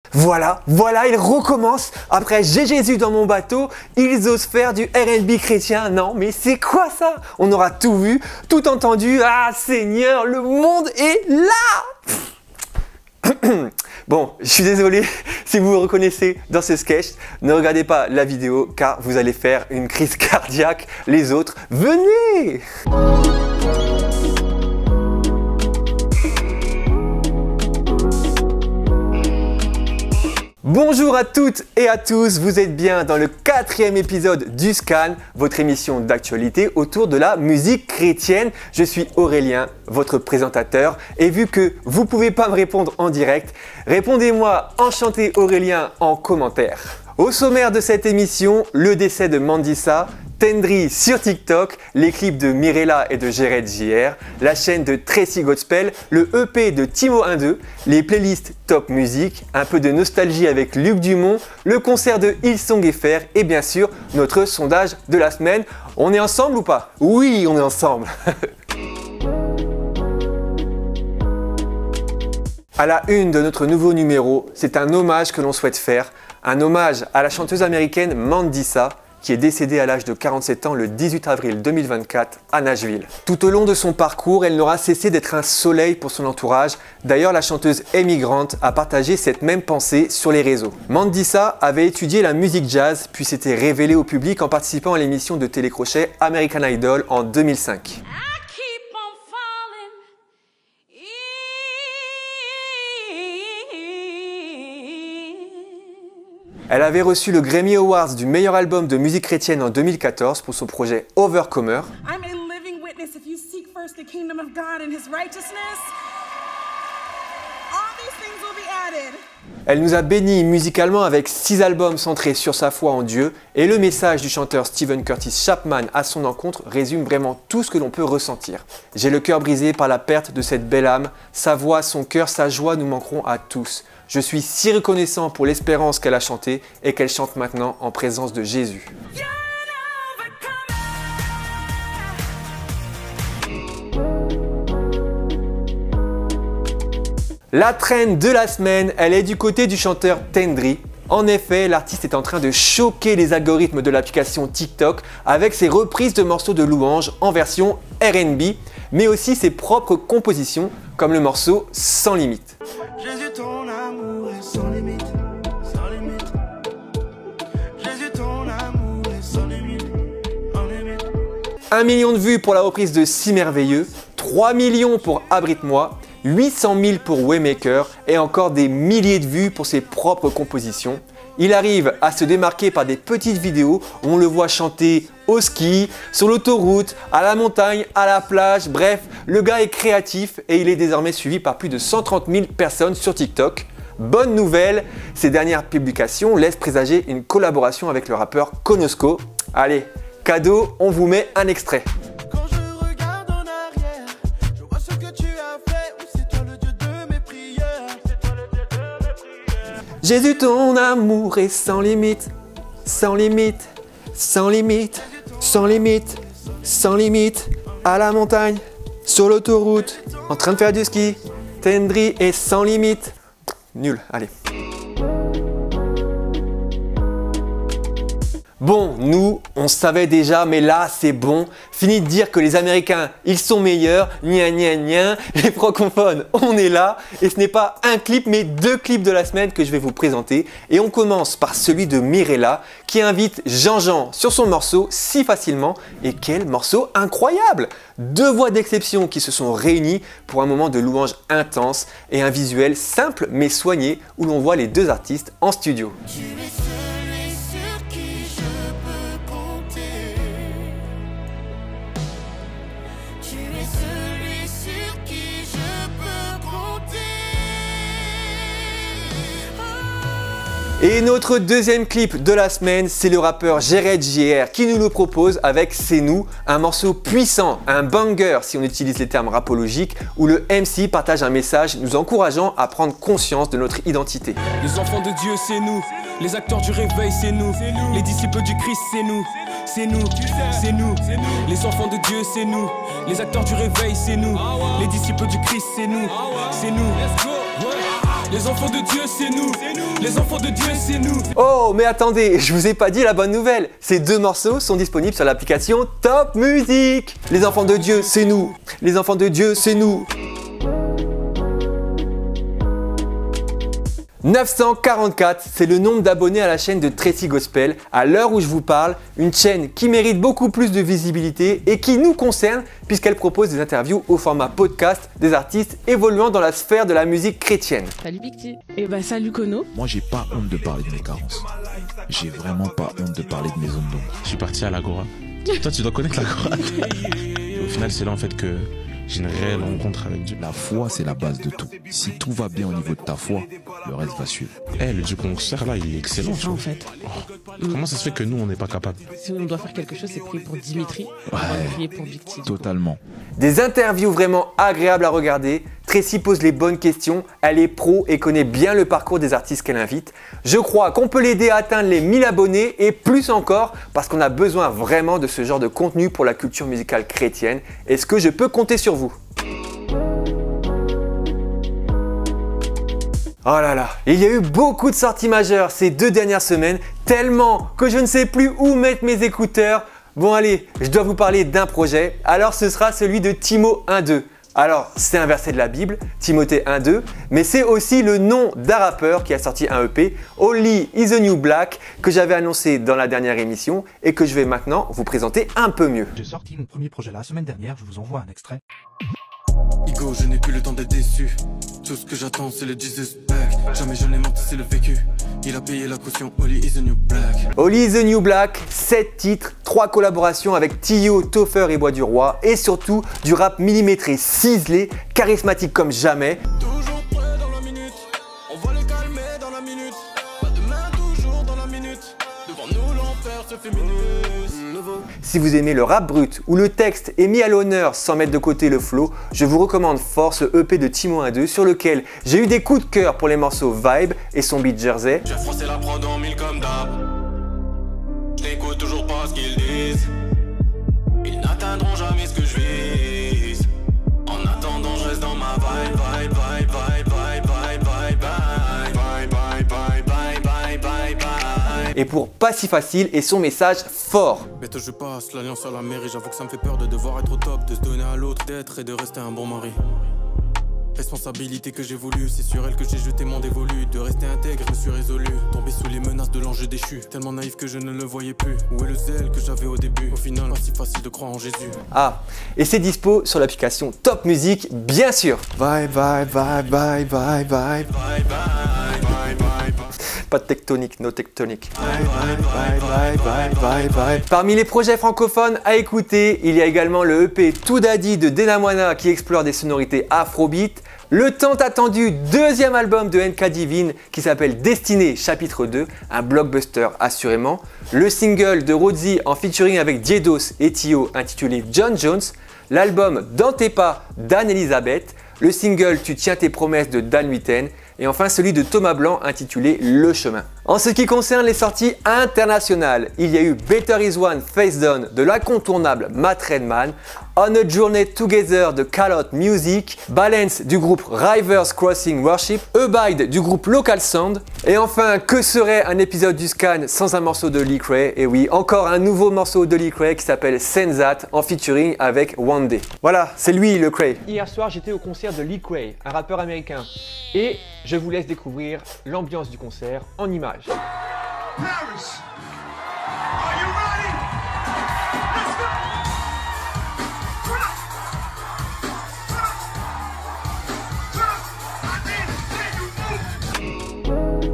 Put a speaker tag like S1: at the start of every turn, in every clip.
S1: Voilà, il recommence. Après J'ai Jésus dans mon bateau, ils osent faire du R&B chrétien. Non, mais c'est quoi ça? On aura tout vu, tout entendu. Ah Seigneur, le monde est là. Bon, je suis désolé si vous vous reconnaissez dans ce sketch. Ne regardez pas la vidéo car vous allez faire une crise cardiaque. Les autres, venez! Bonjour à toutes et à tous, vous êtes bien dans le 4e épisode du Scan, votre émission d'actualité autour de la musique chrétienne. Je suis Aurélien, votre présentateur, et vu que vous ne pouvez pas me répondre en direct, répondez-moi Enchanté Aurélien en commentaire. Au sommaire de cette émission, le décès de Mandisa, Tendry sur TikTok, les clips de Mirella et de Jared JR, la chaîne de Tracy Gospel, le EP de Timo 1-2, les playlists Top Music, un peu de nostalgie avec Luc Dumont, le concert de Hillsong FR et bien sûr notre sondage de la semaine. On est ensemble ou pas? Oui, on est ensemble. À la une de notre nouveau numéro, c'est un hommage que l'on souhaite faire, un hommage à la chanteuse américaine Mandisa, qui est décédée à l'âge de 47 ans le 18 avril 2024 à Nashville. Tout au long de son parcours, elle n'aura cessé d'être un soleil pour son entourage. D'ailleurs, la chanteuse Amy Grant a partagé cette même pensée sur les réseaux. Mandisa avait étudié la musique jazz, puis s'était révélée au public en participant à l'émission de télécrochet American Idol en 2005. Elle avait reçu le Grammy Awards du meilleur album de musique chrétienne en 2014 pour son projet Overcomer. Elle nous a bénis musicalement avec 6 albums centrés sur sa foi en Dieu et le message du chanteur Stephen Curtis Chapman à son encontre résume vraiment tout ce que l'on peut ressentir. J'ai le cœur brisé par la perte de cette belle âme, sa voix, son cœur, sa joie nous manqueront à tous. Je suis si reconnaissant pour l'espérance qu'elle a chantée et qu'elle chante maintenant en présence de Jésus. La traîne de la semaine, elle est du côté du chanteur Tendry. En effet, l'artiste est en train de choquer les algorithmes de l'application TikTok avec ses reprises de morceaux de louanges en version R&B, mais aussi ses propres compositions comme le morceau Sans limite.
S2: Jésus, ton amour est sans limite, sans limite. Jésus, ton amour est sans limite, sans limite.
S1: 1 million de vues pour la reprise de Si Merveilleux, 3 millions pour Abrite-moi, 800 000 pour Waymaker et encore des milliers de vues pour ses propres compositions. Il arrive à se démarquer par des petites vidéos où on le voit chanter au ski, sur l'autoroute, à la montagne, à la plage, bref, le gars est créatif et il est désormais suivi par plus de 130 000 personnes sur TikTok. Bonne nouvelle, ces dernières publications laissent présager une collaboration avec le rappeur Konosko. Allez, cadeau, on vous met un extrait.
S2: Quand je regarde en arrière, je vois ce que tu as fait. Oui, c'est toi le Dieu de mes prières. C'est toi le Dieu de mes prières.
S1: Jésus, ton amour est sans limite, sans limite, sans limite, sans limite, sans limite, à la montagne, sur l'autoroute, en train de faire du ski, Tendry est sans limite. Nul, allez. Bon, nous, on savait déjà, mais là, c'est bon. Fini de dire que les Américains, ils sont meilleurs, gna gna gna. Les francophones, on est là. Et ce n'est pas un clip, mais 2 clips de la semaine que je vais vous présenter. Et on commence par celui de Mirella, qui invite Jean-Jean sur son morceau si facilement. Et quel morceau incroyable! 2 voix d'exception qui se sont réunies pour un moment de louange intense et un visuel simple mais soigné où l'on voit les 2 artistes en studio. Et notre deuxième clip de la semaine, c'est le rappeur Jared JR qui nous le propose avec C'est nous, un morceau puissant, un banger si on utilise les termes rapologiques, où le MC partage un message nous encourageant à prendre conscience de notre identité.
S3: Les enfants de Dieu, c'est nous. Les acteurs du réveil, c'est nous. Les disciples du Christ, c'est nous. C'est nous, c'est nous. Les enfants de Dieu, c'est nous. Les acteurs du réveil, c'est nous. Les disciples du Christ, c'est nous. C'est nous. Les enfants de Dieu, c'est nous. Les enfants de Dieu, c'est nous.
S1: Oh, mais attendez, je vous ai pas dit la bonne nouvelle. Ces deux morceaux sont disponibles sur l'application Top Music. Les enfants de Dieu, c'est nous. Les enfants de Dieu, c'est nous. 944, c'est le nombre d'abonnés à la chaîne de Tracy Gospel. À l'heure où je vous parle, une chaîne qui mérite beaucoup plus de visibilité et qui nous concerne puisqu'elle propose des interviews au format podcast des artistes évoluant dans la sphère de la musique chrétienne.
S4: Salut Big T. Et bah salut Kono.
S5: Moi j'ai pas honte de parler de mes carences. J'ai vraiment pas honte de parler de mes zones d'ombre.
S6: Je suis parti à l'Agora. Toi tu dois connaître l'Agora. Au final c'est là en fait que j'ai une réelle rencontre avec Dieu.
S5: La foi, c'est la base de tout. Si tout va bien au niveau de ta foi, le reste va suivre.
S6: Le Dieu qu'on sert là, il est excellent.
S4: C'est ça en fait.
S6: Comment ça se fait que nous, on n'est pas capable?
S4: Si on doit faire quelque chose, c'est prier pour Dimitri. On va prier pour Big T.
S5: Totalement.
S1: Des interviews vraiment agréables à regarder. Tracy pose les bonnes questions, elle est pro et connaît bien le parcours des artistes qu'elle invite. Je crois qu'on peut l'aider à atteindre les 1000 abonnés et plus encore parce qu'on a besoin vraiment de ce genre de contenu pour la culture musicale chrétienne. Est-ce que je peux compter sur vous? Oh là là, il y a eu beaucoup de sorties majeures ces 2 dernières semaines, tellement que je ne sais plus où mettre mes écouteurs. Bon allez, je dois vous parler d'un projet, alors ce sera celui de Timo 1-2. Alors, c'est un verset de la Bible, Timothée 1-2, mais c'est aussi le nom d'un rappeur qui a sorti un EP, Holy is the New Black, que j'avais annoncé dans la dernière émission et que je vais maintenant vous présenter un peu mieux.
S7: J'ai sorti mon premier projet la semaine dernière, je vous envoie un extrait.
S3: Igo, je n'ai plus le temps d'être déçu. Tout ce que j'attends, c'est le Jesus back. Jamais je n'ai menti, c'est le vécu. Il a payé la caution, Holy is the New Black.
S1: Holy is the New Black, 7 titres, 3 collaborations avec Tio, Toffer et Bois du Roi, et surtout du rap millimétré, ciselé, charismatique comme jamais.
S3: Toujours prêt dans la minute. On va les calmer dans la minute. Pas demain, toujours dans la minute. Devant nous, l'enfer se fait minus.
S1: Si vous aimez le rap brut où le texte est mis à l'honneur sans mettre de côté le flow, je vous recommande fort ce EP de Timo 1-2 sur lequel j'ai eu des coups de cœur pour les morceaux Vibe et son beat Jersey.
S3: J'ai froissé la prod en mille comme d'hab. Je n'écoute toujours pas ce qu'ils disent. Ils n'atteindront jamais ce que je vise. En attendant, je reste dans ma vibe, vibe, vibe, vibe, vibe, vibe, vibe, vibe, vibe, vibe, vibe, vibe, vibe.
S1: Et pour Pas si facile et son message fort.
S3: Bête, je passe l'alliance à la mairie. J'avoue que ça me fait peur de devoir être au top, de se donner à l'autre, d'être et de rester un bon mari. Responsabilité que j'ai voulu, c'est sur elle que j'ai jeté mon dévolu. De rester intègre, je me suis résolu. Tombé sous les menaces de l'ange déchu. Tellement naïf que je ne le voyais plus. Où est le zèle que j'avais au début? Au final, pas si facile de croire en Jésus.
S1: Ah, et c'est dispo sur l'application Top Music, bien sûr. Vibe, vibe, vibe, vibe, vibe, vibe. Pas de tectonique, no tectonique. Parmi les projets francophones à écouter, il y a également le EP Tout Daddy de Denamwana qui explore des sonorités afrobeat, le tant attendu 2e album de NK Divine qui s'appelle Destinée chapitre 2, un blockbuster assurément, le single de Rodzi en featuring avec Diedos et Tio intitulé John Jones, l'album Dans tes pas d'Anne-Elisabeth, le single Tu tiens tes promesses de Dan Huiten et enfin celui de Thomas Blanc intitulé Le Chemin. En ce qui concerne les sorties internationales, il y a eu Better Is One Face Down de l'incontournable Matt Redman, On a Journey Together de Call Out Music, Balance du groupe Rivers Crossing Worship, Abide du groupe Local Sound, et enfin que serait un épisode du Scan sans un morceau de Lee Cray? Et oui, encore un nouveau morceau de Lee Cray qui s'appelle Senzat en featuring avec One Day. Voilà, c'est lui le Cray. Hier soir, j'étais au concert de Lee Cray, un rappeur américain, et je vous laisse découvrir l'ambiance du concert en images.
S2: Paris, are you ready? Let's go! Turn up! I need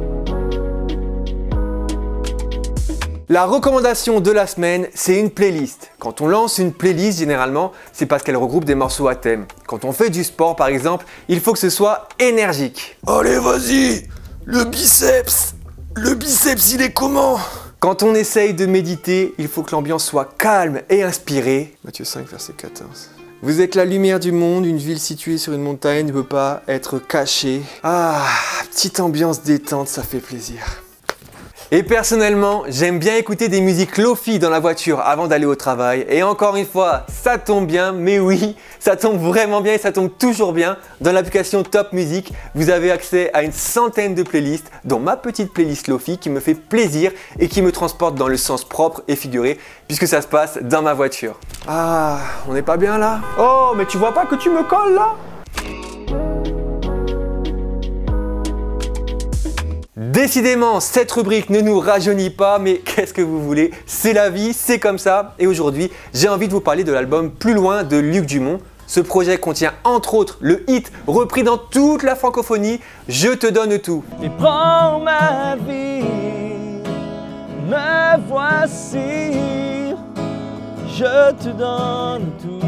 S2: to see you move.
S1: La recommandation de la semaine, c'est une playlist. Quand on lance une playlist, généralement, c'est parce qu'elle regroupe des morceaux à thème. Quand on fait du sport, par exemple, il faut que ce soit énergique. Allez, vas-y! Le biceps, il est comment? Quand on essaye de méditer, il faut que l'ambiance soit calme et inspirée. Matthieu 5, verset 14. Vous êtes la lumière du monde, une ville située sur une montagne ne peut pas être cachée. Ah, petite ambiance détente, ça fait plaisir. Et personnellement, j'aime bien écouter des musiques lo-fi dans la voiture avant d'aller au travail. Et encore une fois, ça tombe bien, mais oui, ça tombe vraiment bien et ça tombe toujours bien. Dans l'application Top Music, vous avez accès à une centaine de playlists, dont ma petite playlist lo-fi qui me fait plaisir et qui me transporte dans le sens propre et figuré, puisque ça se passe dans ma voiture. Ah, on n'est pas bien là? Oh, mais tu vois pas que tu me colles là? Décidément, cette rubrique ne nous rajeunit pas, mais qu'est-ce que vous voulez? C'est la vie, c'est comme ça. Et aujourd'hui, j'ai envie de vous parler de l'album Plus loin de Luc Dumont. Ce projet contient entre autres le hit repris dans toute la francophonie, Je te donne tout.
S8: Et prends ma vie, me voici, je te donne tout.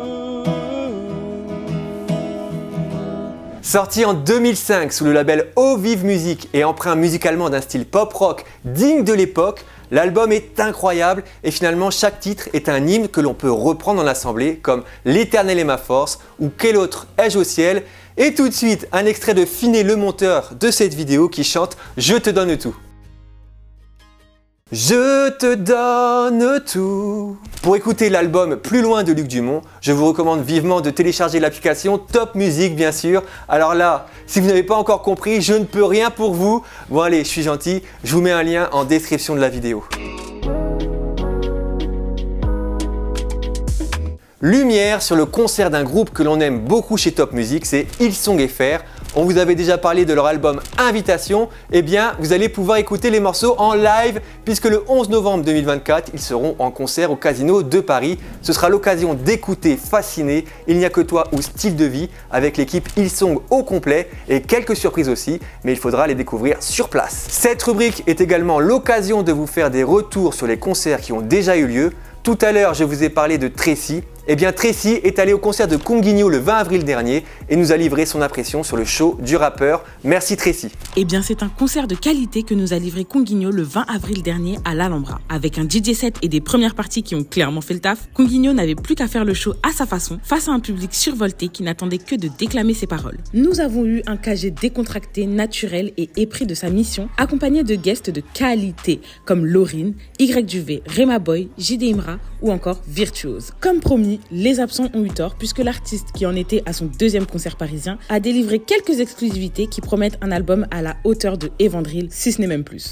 S1: Sorti en 2005 sous le label Au Vive Musique et empreint musicalement d'un style pop-rock digne de l'époque, l'album est incroyable et finalement chaque titre est un hymne que l'on peut reprendre en assemblée comme L'Éternel est ma force ou Quel autre ai-je au ciel. Et tout de suite un extrait de Finet le monteur de cette vidéo qui chante Je te donne tout. Je te donne tout. Pour écouter l'album Plus loin de Luc Dumont, je vous recommande vivement de télécharger l'application Top Music bien sûr. Alors là, si vous n'avez pas encore compris, je ne peux rien pour vous. Bon allez, je suis gentil, je vous mets un lien en description de la vidéo. Lumière sur le concert d'un groupe que l'on aime beaucoup chez Top Music, c'est Hillsong FR. On vous avait déjà parlé de leur album Invitation, eh bien vous allez pouvoir écouter les morceaux en live puisque le 11 novembre 2024, ils seront en concert au Casino de Paris. Ce sera l'occasion d'écouter Fasciné, Il n'y a que toi ou Style de vie avec l'équipe Hillsong au complet et quelques surprises aussi, mais il faudra les découvrir sur place. Cette rubrique est également l'occasion de vous faire des retours sur les concerts qui ont déjà eu lieu. Tout à l'heure, je vous ai parlé de Tracy. Eh bien, Tracy est allé au concert de Conguinho le 20 avril dernier et nous a livré son impression sur le show du rappeur. Merci Tracy.
S4: Eh bien, c'est un concert de qualité que nous a livré Conguinho le 20 avril dernier à l'Alhambra. Avec un DJ set et des premières parties qui ont clairement fait le taf, Conguinho n'avait plus qu'à faire le show à sa façon, face à un public survolté qui n'attendait que de déclamer ses paroles. Nous avons eu un KG décontracté, naturel et épris de sa mission, accompagné de guests de qualité comme Laurine, Y Duvet, Rema Boy, JD Imra ou encore Virtuose. Comme promis, les absents ont eu tort puisque l'artiste qui en était à son deuxième concert parisien a délivré quelques exclusivités qui promettent un album à la hauteur de Evandril, si ce n'est même plus.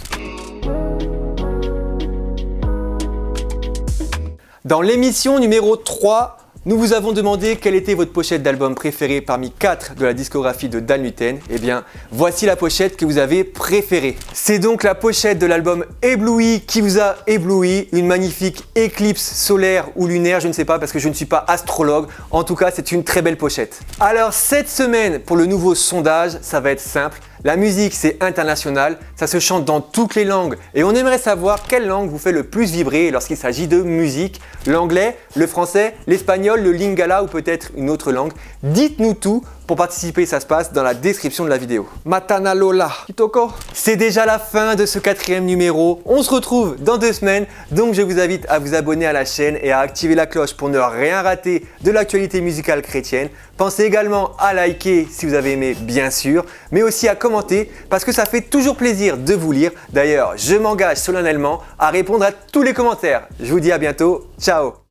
S1: Dans l'émission numéro 3, nous vous avons demandé quelle était votre pochette d'album préférée parmi 4 de la discographie de Dan Luten. Eh bien, voici la pochette que vous avez préférée. C'est donc la pochette de l'album Ébloui qui vous a ébloui. Une magnifique éclipse solaire ou lunaire, je ne sais pas parce que je ne suis pas astrologue. En tout cas, c'est une très belle pochette. Alors, cette semaine, pour le nouveau sondage, ça va être simple. La musique, c'est international, ça se chante dans toutes les langues et on aimerait savoir quelle langue vous fait le plus vibrer lorsqu'il s'agit de musique. L'anglais, le français, l'espagnol, le lingala ou peut-être une autre langue. Dites-nous tout. Pour participer, ça se passe dans la description de la vidéo. Matana Lola, Kitoko. C'est déjà la fin de ce 4e numéro. On se retrouve dans 2 semaines. Donc je vous invite à vous abonner à la chaîne et à activer la cloche pour ne rien rater de l'actualité musicale chrétienne. Pensez également à liker si vous avez aimé, bien sûr, mais aussi à commenter parce que ça fait toujours plaisir de vous lire. D'ailleurs, je m'engage solennellement à répondre à tous les commentaires. Je vous dis à bientôt. Ciao.